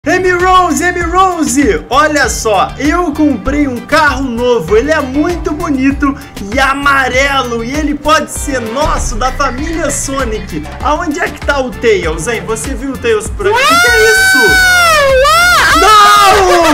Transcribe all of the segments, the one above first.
Amy-Rose, olha só, eu comprei um carro novo, ele é muito bonito e amarelo e ele pode ser nosso, da família Sonic. Aonde é que tá o Tails, hein? Você viu o Tails por aqui? O que é isso? Não!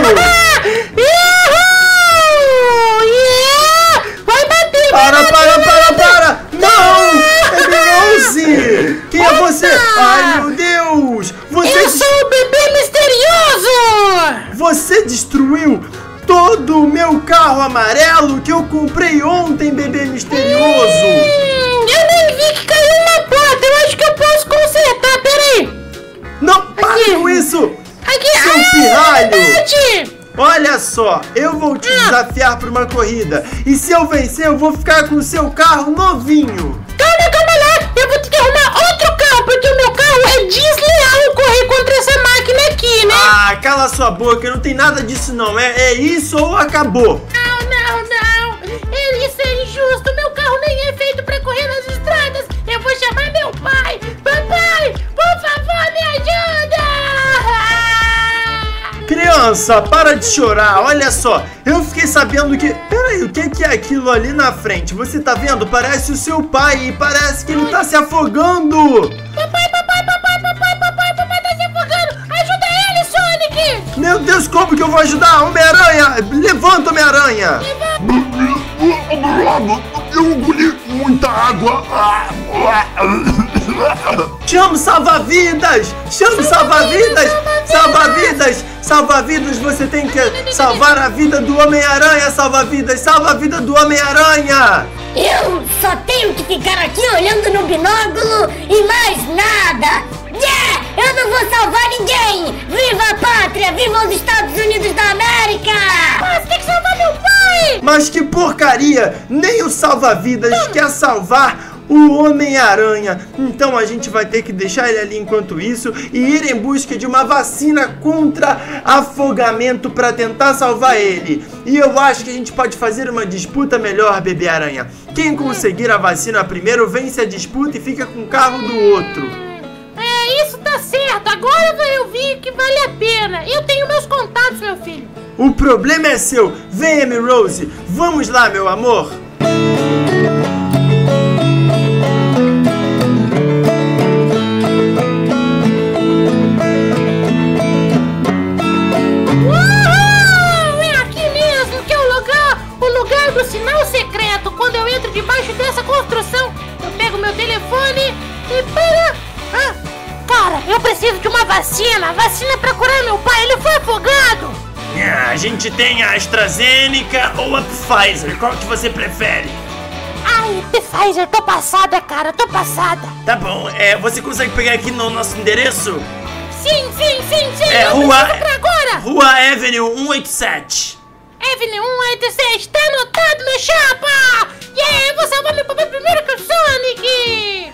Vai bater! Para! Não! Amy-Rose! Quem é você? Ai, meu Deus! Eu sou o bebê misterioso! Você destruiu todo o meu carro amarelo que eu comprei ontem, bebê misterioso! Eu nem vi que caiu na porta, eu acho que eu posso consertar, peraí! Não, para com isso! Aqui, seu pirralho! Verdade. Olha só, eu vou te desafiar para uma corrida e se eu vencer eu vou ficar com o seu carro novinho! Calma lá, eu vou ter que arrumar outro carro, porque o meu carro é desleal correr contra essa máquina aqui, né? Ah, cala sua boca, não tem nada disso não, é isso ou acabou! Não, isso é injusto, meu carro nem é feito pra correr nas estradas, eu vou chamar meu pai! Papai, por favor, me ajuda! Criança, para de chorar, olha só, eu fiquei sabendo que... Peraí, o que é aquilo ali na frente? Você tá vendo? Parece o seu pai e parece que ele tá se afogando! Papai tá se afogando! Ajuda ele, Sonic! Meu Deus, como que eu vou ajudar? Homem-Aranha! Levanta, Homem-Aranha! Eu engoli muita água. Chama o salva-vidas! Chama o salva-vidas! Salva-vidas! Salva-vidas, você tem que salvar a vida do Homem-Aranha, salva-vidas! Salva a vida do Homem-Aranha! Eu só tenho que ficar aqui olhando no binóculo e mais nada! Yeah! Eu não vou salvar ninguém! Viva a pátria! Viva os Estados Unidos da América! Você tem que salvar meu pai! Mas que porcaria! Nem o salva-vidas quer salvar o Homem-Aranha. Então a gente vai ter que deixar ele ali enquanto isso e ir em busca de uma vacina contra afogamento para tentar salvar ele. E eu acho que a gente pode fazer uma disputa melhor, bebê aranha. Quem conseguir a vacina primeiro vence a disputa e fica com o carro do outro. Isso tá certo, agora eu vi que vale a pena. Eu tenho meus contatos, meu filho. O problema é seu. Vem, Amy-Rose, vamos lá, meu amor. Do sinal secreto. Quando eu entro debaixo dessa construção, eu pego meu telefone e cara, eu preciso de uma vacina pra curar meu pai, ele foi afogado. A gente tem a AstraZeneca ou a Pfizer, qual que você prefere? Ai, Pfizer, tô passada, cara, tô passada. Tá bom, você consegue pegar aqui no nosso endereço? Sim, Rua Avenue 187. Avenue 186, tá anotado, meu chapa! Yeah, eu vou salvar meu papai primeiro que o Sonic!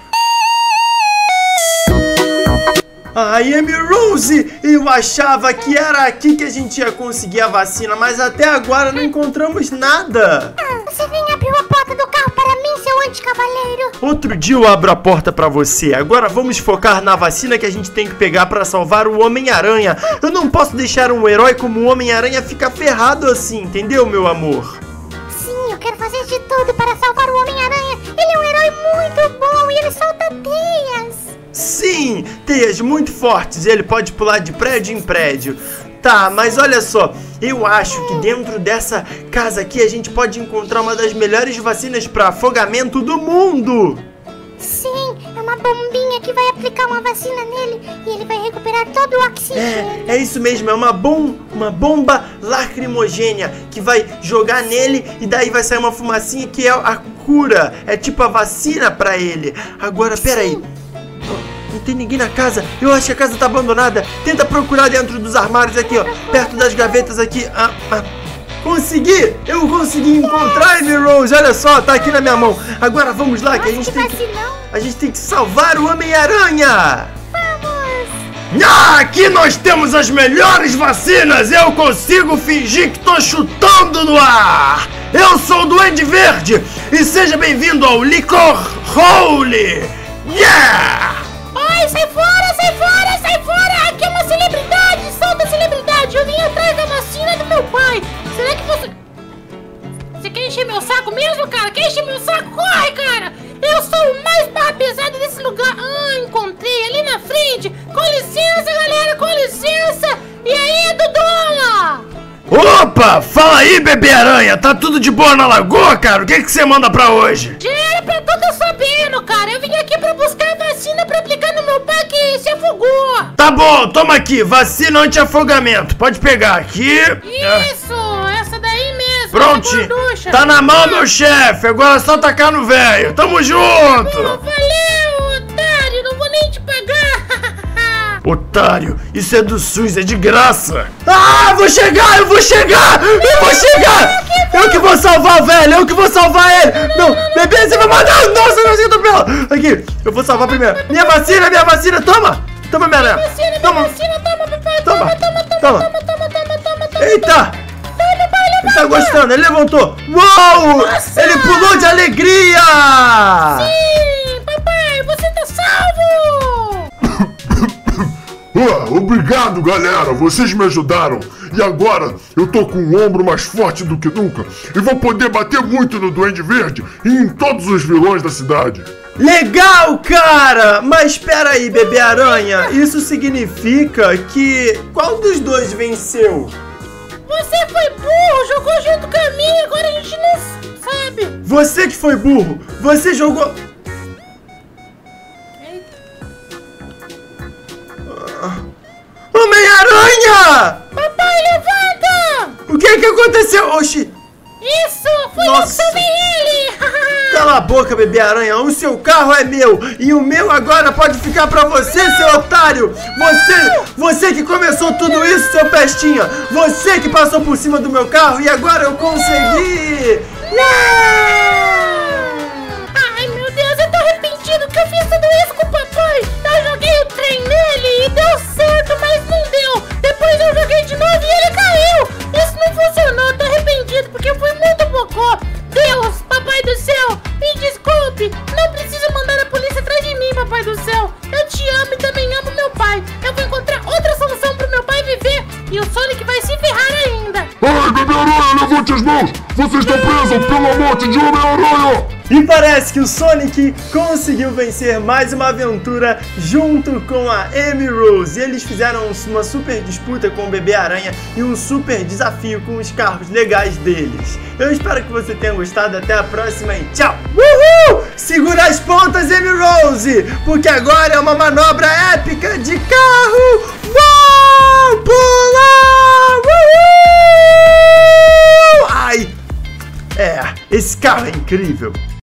Ai, Amy-Rose, eu achava que era aqui que a gente ia conseguir a vacina, mas até agora não encontramos nada. Você nem abriu a porta do carro para mim, seu anticavaleiro. Outro dia eu abro a porta pra você, agora vamos focar na vacina que a gente tem que pegar pra salvar o Homem-Aranha. Eu não posso deixar um herói como o Homem-Aranha ficar ferrado assim, entendeu, meu amor? Sim, eu quero fazer de tudo para salvar o Homem-Aranha. Ele é um herói muito bom e ele solta teias. Sim, teias muito fortes, ele pode pular de prédio em prédio. Tá, mas olha só, eu acho que dentro dessa casa aqui a gente pode encontrar uma das melhores vacinas para afogamento do mundo. Sim, é uma bombinha que vai aplicar uma vacina nele e ele vai recuperar todo o oxigênio. É isso mesmo, é uma bomba lacrimogênea que vai jogar nele e daí vai sair uma fumacinha que é a cura, é tipo a vacina para ele. Agora, peraí. Não tem ninguém na casa, eu acho que a casa tá abandonada. Tenta procurar dentro dos armários aqui, ó, perto das gavetas aqui. Consegui! Eu consegui encontrar, Amy-Rose, olha só, tá aqui na minha mão. Agora vamos lá, que a gente tem que salvar o Homem-Aranha. Vamos! Aqui nós temos as melhores vacinas. Eu consigo fingir que tô chutando no ar. Eu sou o Duende Verde e seja bem-vindo ao Licor Hole. Yeah! Ai, sai fora! Aqui é uma celebridade! Solta essa Opa, fala aí, bebê aranha. Tá tudo de boa na lagoa, cara? O que você manda pra hoje? Jeep, eu tô sabendo, cara. Eu vim aqui pra buscar a vacina pra aplicar no meu pai que se afogou. Tá bom, toma aqui, vacina anti-afogamento. Pode pegar aqui. Isso, essa daí mesmo. Prontinho. Tá na mão, meu chefe. Agora é só tacar no velho. Tamo junto. Valeu, otário. Não vou nem te pagar. Otário, isso é do SUS, é de graça. Ah, eu vou chegar. Eu que vou salvar o velho, eu que vou salvar ele. Não, bebê, você vai matar. Nossa, não sei atropela. Aqui, eu vou salvar primeiro. Minha vacina, toma. Toma, minha aranha. Toma, papai. Toma. Eita. Ele tá gostando, ele levantou. Uou, Nossa. Ele pulou de alegria. Sim, papai, você tá salvo. Obrigado, galera, vocês me ajudaram. E agora eu tô com o ombro mais forte do que nunca e vou poder bater muito no Duende Verde e em todos os vilões da cidade. Legal, cara! Mas espera aí, bebê aranha. Isso significa que... Qual dos dois venceu? Você foi burro, jogou junto com a mim, agora a gente não sabe. Você que foi burro. Você jogou... Homem-Aranha! Papai, levanta! O que aconteceu? Oxi! Isso, foi eu que Nossa. salvei ele! Cala a boca, bebê aranha. O seu carro é meu e o meu agora pode ficar pra você, seu otário. Você que começou tudo isso, seu pestinha. Você que passou por cima do meu carro e agora eu consegui. Ai, meu Deus, eu tô arrependido que eu fiz tudo isso com o papai. Eu joguei o trem nele e deu certo, mas não deu. Depois eu joguei de novo e ele caiu. Isso não funcionou, eu tô arrependido porque eu fui muito bocó. Deus, papai do céu, me desculpe. Não precisa mandar a polícia atrás de mim, papai do céu. Eu te amo e também amo meu pai. Eu vou encontrar outra solução pro meu pai viver. E o Sonic vai se ferrar ainda. Ai, bebê aranha, levante as mãos. Você está preso pela morte de Homem-Aranha. E parece que o Sonic conseguiu vencer mais uma aventura junto com a Amy Rose. E eles fizeram uma super disputa com o Bebê Aranha e um super desafio com os carros legais deles. Eu espero que você tenha gostado. Até a próxima e tchau! Uhul! Segura as pontas, Amy Rose! Porque agora é uma manobra épica de carro! Uou! Pular! Uhul! Ai! Esse carro é incrível!